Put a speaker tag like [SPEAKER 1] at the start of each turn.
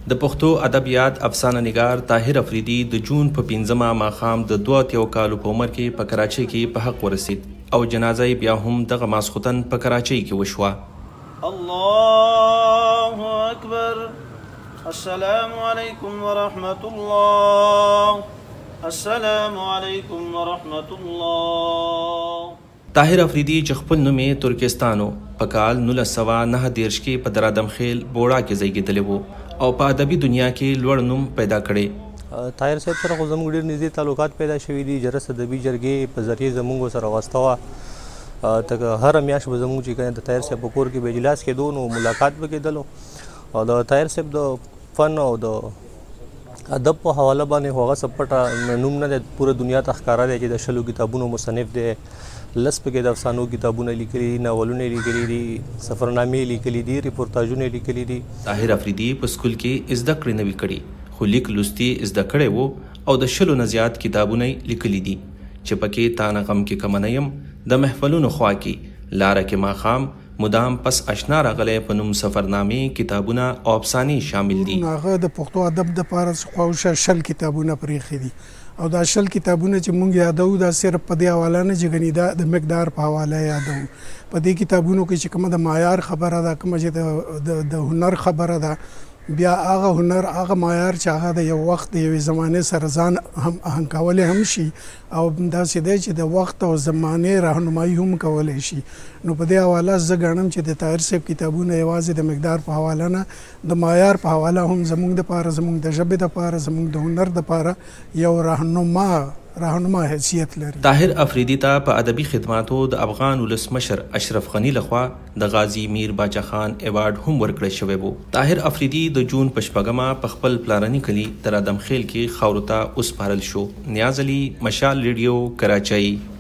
[SPEAKER 1] د پښتو ادبیات افسانه نگار طاهر افریدي د جون په 15مه ماښام د 32 کالو په عمر کې په کراچۍ کې په حق ورسید او جنازه بیا هم دغه ماسخوتن په کراچۍ کې وشوه.
[SPEAKER 2] الله اکبر. السلام علیکم ورحمت الله. السلام علیکم ورحمت الله.
[SPEAKER 1] طاهر افریدي چې خپل نوم یې ترکستانو په کال 1939 کې په درادم خیل بوړا کې زیږېدلی و او په ادبي دنیا کې لوړ نوم پیدا کړی.
[SPEAKER 3] طاهر صاحب سره خو زموږ ډېر نږدې تعلقات پیدا شوي دي. جرس ادبي جرګې په ذریعې زموږ سره واسطه وه. هره میاشت به زموږ چې د طاهر صاحب په کور کې به اجلاس کېدو نو ملاقات به کېدلو او د طاهر صاحب د فن او د ادب په حواله باندې هغه څه پټه نوم نه دی، پوره دنیا ته ښکاره دی چې د 60 کتابونو مصنف دی. 10 پکې د افسانو کتابونه لیکلي دي، ناولونه لیکلي دي، سفرنامې لیکلي دي، ریپورتاژونه لیکلي دي.
[SPEAKER 1] طاهر افریدي په سکول کې زده کړې نه وي کړي خو لیک لوستي زده کړی و او د 100 نه زیات کتابونه لیکلي دي چې پکې تا نه غم کې کمه نه یم، د محفلونو خوا کې لاره کې ماښام، مدام پس اشنا راغلی په نوم سفرنامې، کتابونه او افسانې شامل دي.
[SPEAKER 4] هغه د پښتو ادب دپاره خواوشا 60 کتابونه پرېښي دي او دا 60 کتابونه چې موږ یادو دا صرف په دې حواله نه چې ګنې دا د مقدار په حواله یادو. په دې کتابونو کې چې کومه د معیار خبره ده، کومه چې د هنر خبره ده، بیا هغه هنر هغه معیار چې هغه د یو وخت د یوې زمانې سره ځان هم آهنګ کولی هم شي او داسې دی چې د وخت او زمانې راهنمایي هم کولی شي. نو په دې حواله زه ګڼم چې د طاهر صاحب کتابونه یوازې د مقدار په حواله نه د معیار په حواله هم زموږ دپاره، زموږ د ژبې دپاره، زموږ د هنر دپاره یو راهنما حیثیت لري.
[SPEAKER 1] طاهر افریدي ته په ادبي خدماتو د افغان ولسمشر اشرف غني لخوا د غازی میر باچا خان ایوارډ هم ورکړی شوی و. طاهر افریدي د جون په 4مه په خپل پلارني کلي درادم خیل کې خاورو ته وسپارل شو. نیاز علي، مشال ریډیو، کراچۍ.